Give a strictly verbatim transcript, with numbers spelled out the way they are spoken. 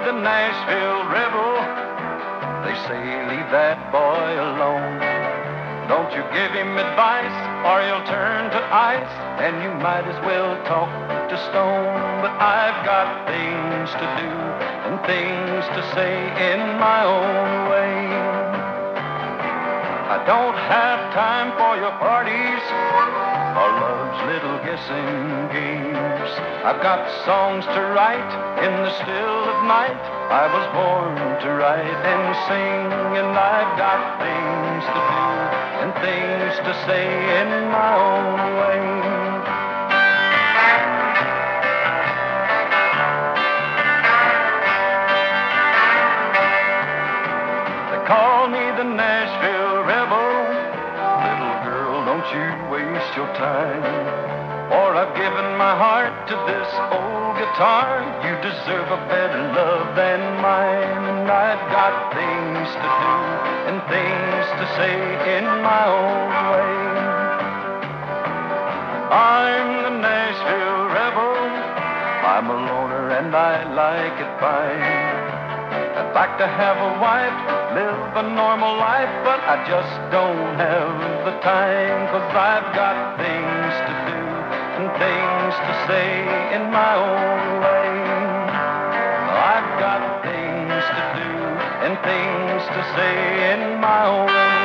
the Nashville Rebel. They say leave that boy alone. Don't you give him advice or he'll turn to ice, and you might as well talk to stone. But I've got things to do and things to say in my own way. I don't have time for your parties or love's little guessing games. I've got songs to write in the still of night. I was born to write and sing, and I've got things to do and things to say in my own way. They call me the Nashville Rebel. Little girl, don't you waste your time, for I've given my heart to this old guitar. You deserve a better love than mine, and I've got things to do and things to say in my own way. I'm the Nashville Rebel. I'm a loner and I like it fine. I'd like to have a wife, live a normal life, but I just don't have the time, 'cause I've got things to do and things to say in my own way. I've got things to do and things to say in my own way.